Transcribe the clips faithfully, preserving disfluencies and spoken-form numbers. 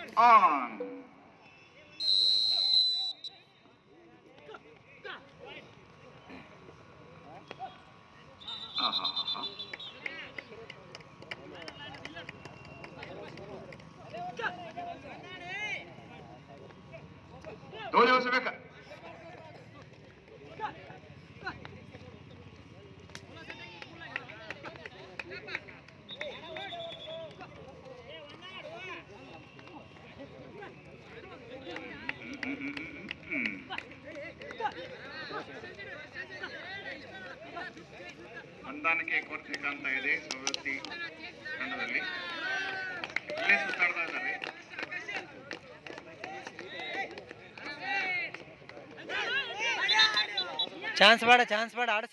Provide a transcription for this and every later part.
on. ಆಹಾ ದೋಲಿ ಹೊಸಬೇಕ ಹೊಂದಾಣಿಕೆ ಕೊರತೆ ಕಾಣ್ತಾ ಇದೆ ಸವದತ್ತಿ ತಂಡದಲ್ಲಿ. ಇಲ್ಲೇ ಸುತ್ತಾಡ್ತಾ ಇದ್ದಾರೆ. ಚಾನ್ಸ್ ಬೇಡ ಚಾನ್ಸ್ ಬೇಡ ಆಡ್ಸ.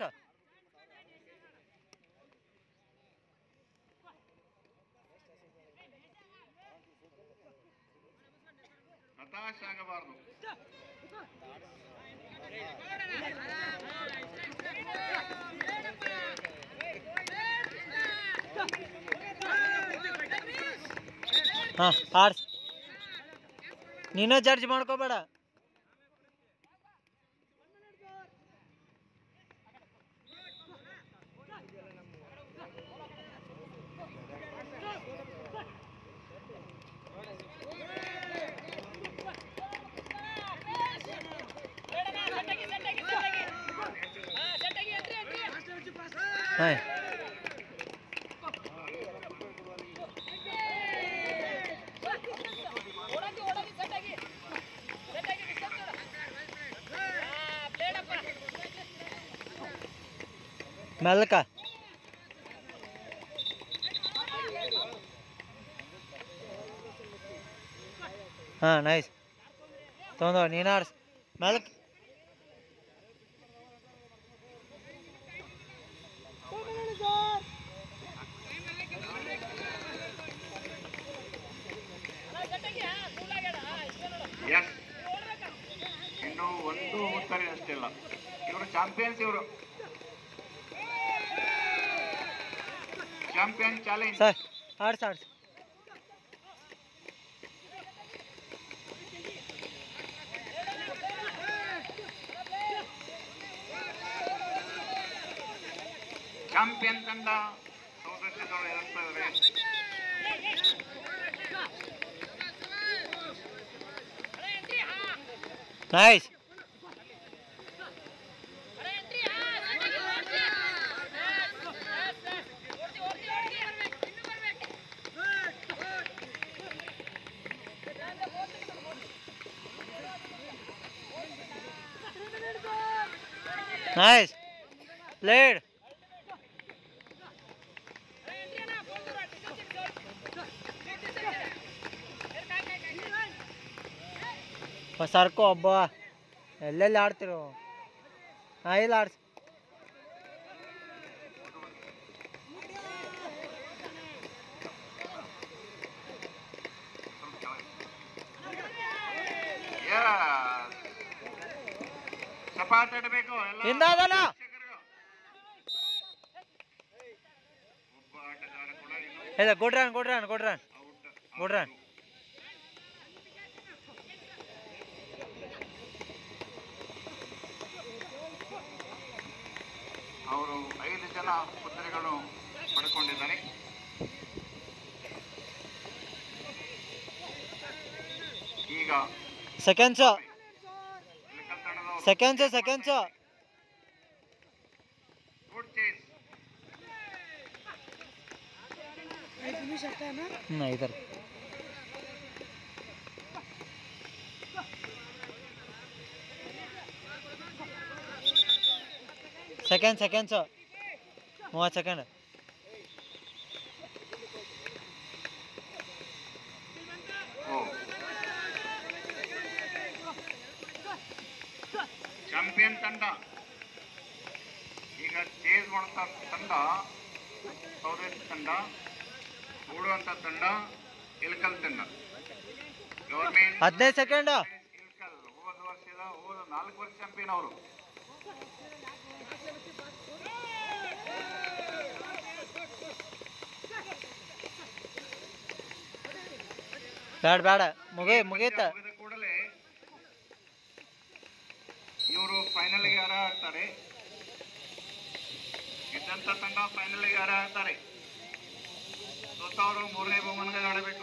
ಹತಾಶ ಆಗಬಾರದು. ಹಾ ಆಡ್ಸ್. ನೀನು ಜಡ್ಜ್ ಮಾಡ್ಕೋಬೇಡ. ಹಾಂ ಮೆಲ್ಲಕ. ಹಾಂ ನೈಸ್ ತೊಗೊಂಡು ನೀನು ಆಡ್ಸ್ ಮೆಲ್ಲಕ್. ಇನ್ನು ಒಂದು ಉತ್ತರ ಅಷ್ಟಿಲ್ಲ. ಇವರು ಚಾಂಪಿಯನ್ಸ್. ಇವರು ಚಾಂಪಿಯನ್ ಚಾಲೆಂಜ್. ಸರ್ ಆಡ್ಸ್ ಆಡ್ಸ್. ಚಾಂಪಿಯನ್ ತಂಡ ಸೌದತ್ಯದವರು ಎದುರಿಸ್ತಾ ಇದ್ದಾರೆ. ನೈಸ್. Nice. Played. ಸರ್ಕೋ ಒಬ್ಬ ಎಲ್ಲೆಲ್ಲಿ ಆಡ್ತಿರೋ. ಹಾಂ ಇಲ್ಲಿ ಆಡ್ಸಿ. ಚಪಾತಡಬೇಕು ಹಿಂದಾದನ. ಇಲ್ಲ good run good run good run good run. ಅವರು ಐದು ಜನ ಪುತ್ರಿಗಳು ಪಡ್ಕೊಂಡಿದ್ದಾರೆ. ಈಗ seconds seconds seconds good chase. ಹ್ಞೂ ಇದರ ಸೆಕೆಂಡ್ ಸೆಕೆಂಡ್ಸ್ ಮೂವತ್ತು ಸೆಕೆಂಡ್. ಚಾಂಪಿಯನ್ ತಂಡ ಈಗ ಚೇಸ್ ಮಾಡುತ್ತ ತಂಡ ಸೌದತ್ತಿ ತಂಡ, ಓಡುವಂತ ತಂಡ ಇಲ್ಕಲ್ ತಂಡ. ಗವರ್ಮೆಂಟ್ ಹದಿನೈದು ಸೆಕೆಂಡ್. ಇಲ್ಕಲ್ ಹೋದ ವರ್ಷದ ಹೋದ ನಾಲ್ಕು ವರ್ಷ ಚಾಂಪಿಯನ್ ಅವರು. ಬೇಡ ಬೇಡ ಮುಗಿ ಮುಗೀತ ಮುಗಿದ ಕೂಡಲೇ ಇವರು ಫೈನಲ್ಗೆ ಯಾರ ಆಗ್ತಾರೆ, ಗೆದ್ದಂತ ತಂಡ ಫೈನಲ್ಗೆ ಯಾರ ಆಗ್ತಾರೆ, ಸೋತವರು ಮೂರನೇ ಬಹುಮಾನಗೆ ಆಡಬೇಕು.